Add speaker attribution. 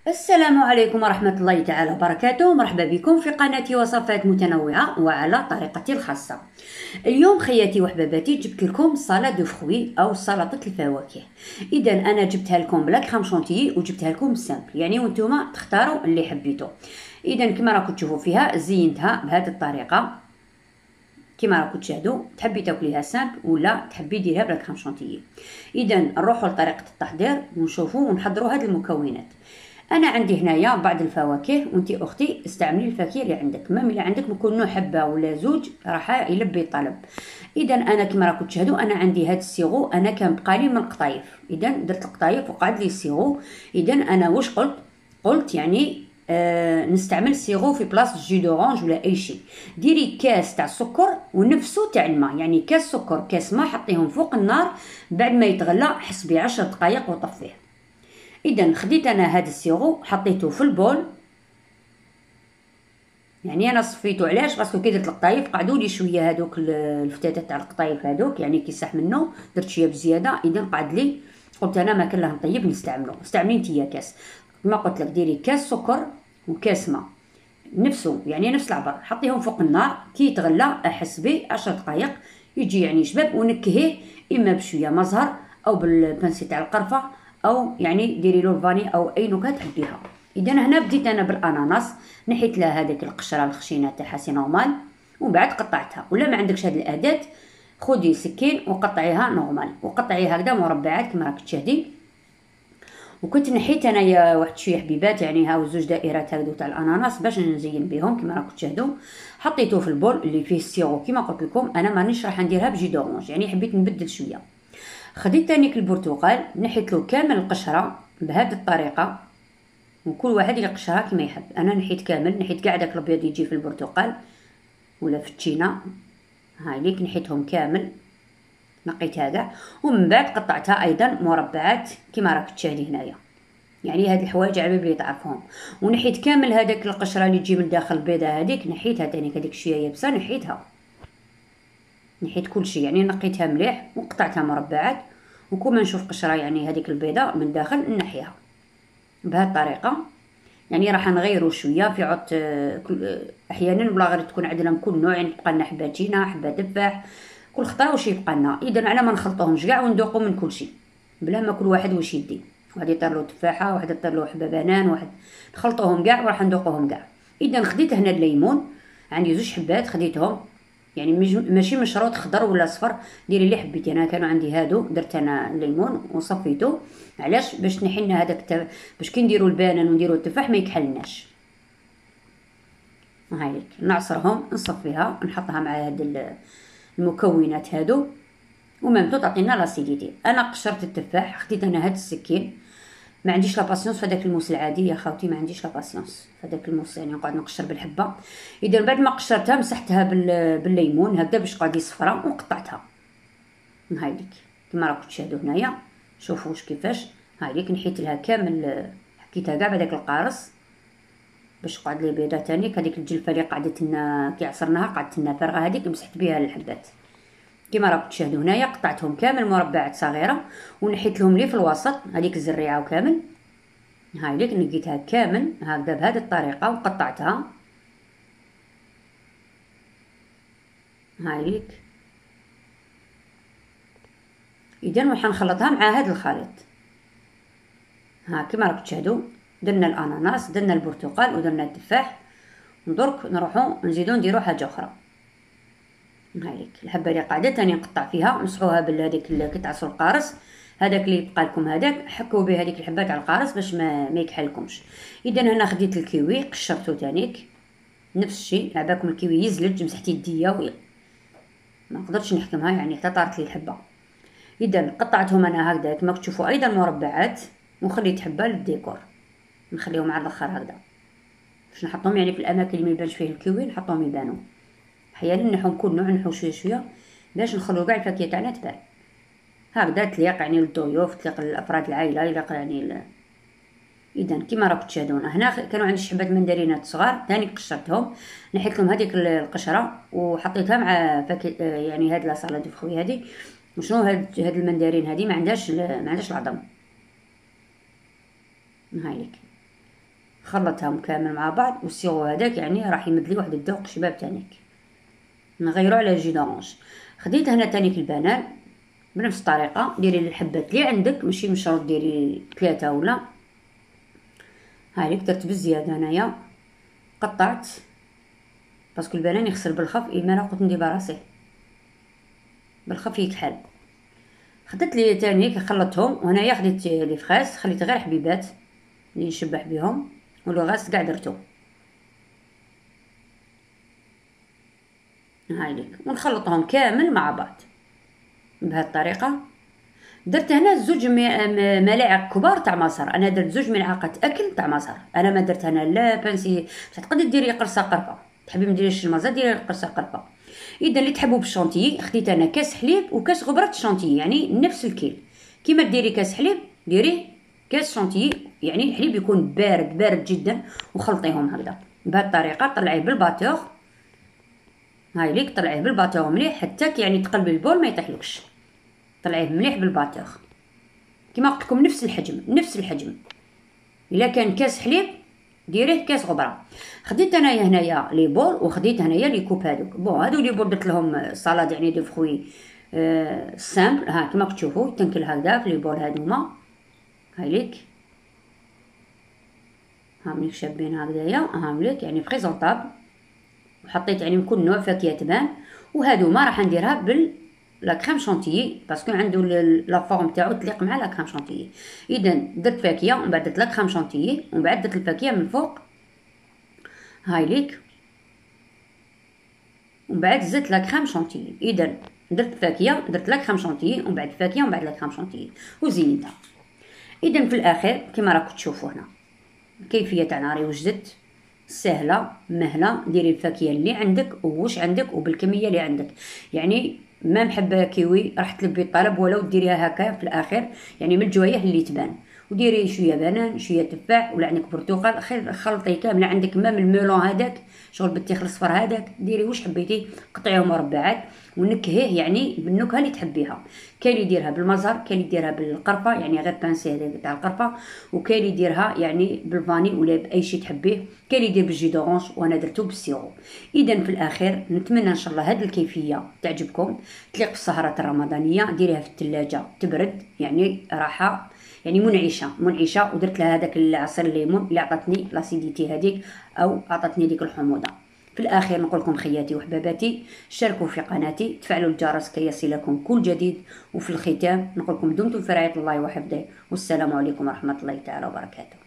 Speaker 1: السلام عليكم ورحمة الله تعالى وبركاته. مرحبا بكم في قناتي وصفات متنوعة وعلى طريقتي الخاصة. اليوم خياتي وحباباتي جبت لكم صالاد دو فروي أو سلطة الفواكه. إذا أنا جبتها لكم بلا كريم شونتيي وجبتها لكم سامبل، يعني وانتوما تختاروا اللي حبيتو. إذا كما راكم تشوفوا فيها زينتها بهذه الطريقة كما راكم تشاهدوا. تحبي تاكليها سامبل ولا تحبي ديرها بلا كريم شونتيي. إذا نروحوا لطريقة التحضير ونشوفوا ونحضروا هذه المكونات. انا عندي هنايا بعض الفواكه، وانتي اختي استعملي الفاكهه اللي عندك، مام اللي عندك ممكن نوع حبه ولا زوج راح يلبي الطلب. اذا انا كما راكم تشاهدوا انا عندي هذا السيغو، انا كان بقالي من القطايف، اذا درت القطايف وقعد لي السيغو. اذا انا واش قلت يعني نستعمل السيغو في بلاصه جو دورانج ولا اي شيء. ديري كاس تاع السكر ونفسه تاع الماء، يعني كاس سكر كاس ماء حطيهم فوق النار، بعد ما يتغلى حسبي 10 دقائق وطفيه. اذا خديت انا هذا السيرو حطيته في البول، يعني انا صفيته علاش باسكو كي درت القطايف قعدوا لي شويه هذوك الفتاتات تاع القطايف هذوك، يعني كي صح منه درت شويه بزياده. اذا قعد لي قلت انا ما كان له نطيب نستعمله. استعملي نتيا كاس كما قلت لك، ديري كاس سكر وكاس ماء نفسه، يعني نفس العبر، حطيهم فوق النار كي يتغلى احسبي 10 دقائق يجي يعني شباب، ونكهيه اما بشويه مزهر او بالبنسي تاع القرفه، او يعني ديري له الفاني او اي نكهه تحبيها. اذا هنا بديت انا بالاناناس، نحيت لها هذيك القشره الخشينه تاعها سي نورمال، ومن بعد قطعتها. ولا ما عندكش هذه الاداه خدي سكين وقطعيها نورمال، وقطعيها هكذا مربعات كما راك تشاهدي. وكنت نحيت انايا واحد شويه حبيبات، يعني هاو زوج دائرات هكذا تاع الاناناس باش نزين بهم كما راكم تشاهدوا. حطيته في البول اللي فيه السيرو كما قلت لكم، انا مانيش راح نديرها بجي دورونج، يعني حبيت نبدل شويه. خديت تانيك البرتقال نحيت له كامل القشره بهذه الطريقه، وكل واحد يقشرها كما يحب. انا نحيت كامل، نحيت كاع داك الابيض يجي في البرتقال ولا في التشينا، هاي ليك نحيتهم كامل، نقيتها كاع. ومن بعد قطعتها ايضا مربعات كما راك تشاهدي هنايا، يعني هاد الحوايج على بلي تعرفهم. ونحيت كامل هذاك القشره اللي تجي من داخل البيضه هذيك، نحيتها تاني هذيك شويه يابسه نحيتها، نحيت كل شيء، يعني نقيتها مليح وقطعتها مربعات. وكل ما نشوف قشره يعني هذيك البيضه من داخل نحيها بهذه الطريقه. يعني راح نغيروا شويه في عط احيانا ولا غير تكون عندنا كل نوع، يعني تبقى لنا حبه تينا حبه تفاح كل خطره واش يبقى لنا. اذا على ما نخلطوهمش كاع وندوقوا من كل شيء بلا ما كل واحد واش يدي، واحد يطير له تفاحه، واحد يطير له حبه بنان، واحد نخلطوهم كاع وراح ندوقوهم كاع. اذا خديت هنا الليمون، عندي زوج حبات خديتهم، يعني ماشي مشروط خضر ولا صفر، ديري اللي حبيتي. انا كانوا عندي هادو درت انا الليمون وصفيته، علاش باش تنحي لنا هذاك باش كي نديروا البنان ونديروا التفاح ما يكحلناش. هايليك نعصرهم نصفيها نحطها مع هاد المكونات هادو، ومامتو تعطينا لاسيديتي. انا قشرت التفاح، خديت انا هاد السكين، ما عنديش لا باسيونس في هذاك الموس العادي يا خاوتي، ما عنديش لا باسيونس في هذاك الموس، يعني نقعد نقشر بالحبه. اذا بعد ما قشرتها مسحتها بالليمون هكذا باش تقعد صفراء وقطعتها. هايليك كما راكم تشاهدوا هنايا، شوفوا واش كيفاش. هايليك نحيت لها كامل، حكيتها كاع بهذاك القارص باش تقعد لي بيضه تاني. هذيك الجلفه اللي قعدت لنا كي عصرناها قعدت لنا فارغه، هذيك مسحت بها الحبات كما راكم تشاهدوا هنايا. قطعتهم كامل مربعات صغيره ونحيت لهم لي في الوسط هذيك الزريعه وكامل. هاي ليك نقيتها كامل هكذا بهذه الطريقه وقطعتها. هاي ليك اذا راح نخلطها مع هذا الخليط. ها كما راكم تشاهدوا درنا الاناناس درنا البرتقال ودرنا التفاح، درك نروحوا نزيدو نديرو حاجه اخرى. هاي ليك الحبه اللي قاعده تاني نقطع فيها نمسحوها بهذيك كي تعصروا القارص، هذاك اللي يبقى لكم هذاك حكوا به هذيك الحبه تاع القارص باش ما يكحلكمش. اذا هنا خديت الكيوي قشرته تانيك نفس الشيء، عباكم الكيوي يزلج مسحت يديا ما قدرتش نحكمها، يعني حتى طارت لي الحبه. اذا قطعتهم انا هكذا كما تشوفوا ايضا مربعات، وخليت حبه للديكور نخليهم على الاخر هكذا باش نحطهم يعني في الاماكن اللي ما يبانش فيه الكيوي نحطهم يبانوا. احيانا نحو كل نوع نحو شويه شويه باش نخلو كاع الفاكهه تاعنا تبان هكذا تليق يعني للضيوف، تليق لافراد العائله، يليق يعني اذا كما راكم تشاهدون هنا كانوا عندي شحبات مندرينات صغار ثاني قشرتهم، نحيت لهم هذيك القشره وحطيتها مع يعني هاد لا سالاد فخوي هذه. وشنو هاد المندرين هذه ما عندهاش العظم. هاي لك خلطهم كامل مع بعض، والسيرو هذاك يعني راح يمد لي واحد الذوق شباب تانيك. نغيرو على الجي دورانج. خديت هنا تانيك البنان بنفس الطريقه، ديري الحبات اللي عندك، ماشي مشروط ديري 3 ولا. هايليك درت بزياده هنايا، قطعت باسكو البنان يغسل بالخف، اما لا قلت ندير راسي بالخف يكحل. خدت لي تانيك خلطتهم، وهنايا خديت لي فخاس، خليت غير حبيبات اللي نشبح بهم، ولو غاس كاع درتو. هايليك ونخلطهم كامل مع بعض بهذه الطريقه. درت هنا 2 ملاعق كبار تاع مصر، انا درت 2 ملعقات اكل تاع مصر. انا ما درت هنا لا بانسي، تقدري ديري قرصه قرفه، تحبي ما ديريش المازا ديري قرصه قرفه. اذا اللي تحبوا بالشونتيي، خديت انا كاس حليب وكاس غبره شونتيي، يعني نفس الكيل. كيما ديري كاس حليب ديري كاس شونتيي، يعني الحليب يكون بارد بارد جدا، وخلطيهم هكذا بهذه الطريقه. طلعيه بالباتور، هاي ليك طلعيه بالباتور مليح حتى يعني تقلبي البول ما يطيحلكش. طلعيه مليح بالباتور كيما قلت لكم، نفس الحجم نفس الحجم. الا كان كاس حليب ديريه كاس غبره. خديت انايا هنايا لي بول، وخديت هنايا لي كوب هذوك. بون هادو لي بول درت لهم صالاد يعني دو فروي سامبل. ها كيما تشوفوا تنكل هكذا في لي بول هادوما. هاي ليك ها مليك شابين هكذايا، ها مليك يعني بريزونطابل. وحطيت يعني من كل نوع فاكهه تبان. وهادوما راح نديرها لا كريم شونتيي باسكو عنده لا فورم تاعو تليق مع لا كريم شونتيي. اذا درت فاكهه ومن بعد درت لا كريم شونتيي ومن بعد درت الفاكهه من الفوق. هاي ليك ومن بعد زدت لا كريم شونتيي. اذا درت فاكهه، درت لا كريم شونتيي ومن بعد فاكهه ومن بعد لا كريم شونتيي وزينتها. اذا في الاخير كما راكم تشوفوا هنا كيفيه تاعنا راهي وجدت سهله مهله. ديري الفاكهه اللي عندك وواش عندك وبالكميه اللي عندك، يعني ما محبه كيوي راح تلبي الطلب، ولو ديريها هكا في الاخير يعني من الجوايه اللي تبان. وديري شويه بنان شويه تفاح، ولا عندك برتقال خير خلطي كامل. عندك مام الميلون هذاك شغل بالتيخ الصفر هذاك، ديري واش حبيتي قطعيهم مربعات ونكهيه يعني بالنكهه اللي تحبيها. كاين اللي يديرها بالمزهر، كاين اللي يديرها بالقرفه يعني غير بانسي هذاك تاع القرفه، وكاين اللي يديرها يعني بالفاني ولا باي شيء تحبيه، كاين اللي يدير بالجي دورانج وانا درتو بالسيرو. اذا في الاخير نتمنى ان شاء الله هذه الكيفيه تعجبكم، تليق بالسهرات الرمضانيه. ديريها في الثلاجه تبرد يعني راحه يعني منعشه منعشه. ودرت لها هذاك العصير الليمون اللي عطاتني لاسيديتي هذيك او عطاتني ديك الحموضه. في الاخير نقول لكم خياتي وحباباتي، شاركوا في قناتي، تفعلوا الجرس كي يصلكم كل جديد. وفي الختام نقول لكم دمتم في رعايه الله وحفظه، والسلام عليكم ورحمه الله تعالى وبركاته.